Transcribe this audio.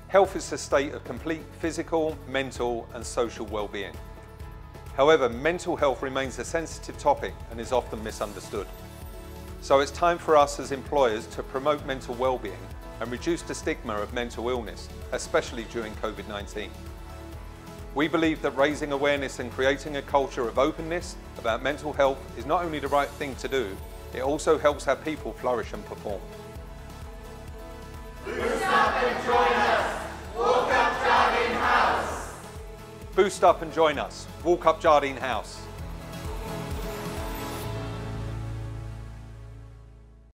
Health is a state of complete physical, mental and social well-being. However, mental health remains a sensitive topic and is often misunderstood. So it's time for us as employers to promote mental well-being and reduce the stigma of mental illness, especially during COVID-19. We believe that raising awareness and creating a culture of openness about mental health is not only the right thing to do, it also helps our people flourish and perform. Boost up and join us. Walk up Jardine House. Boost up and join us. Walk up Jardine House.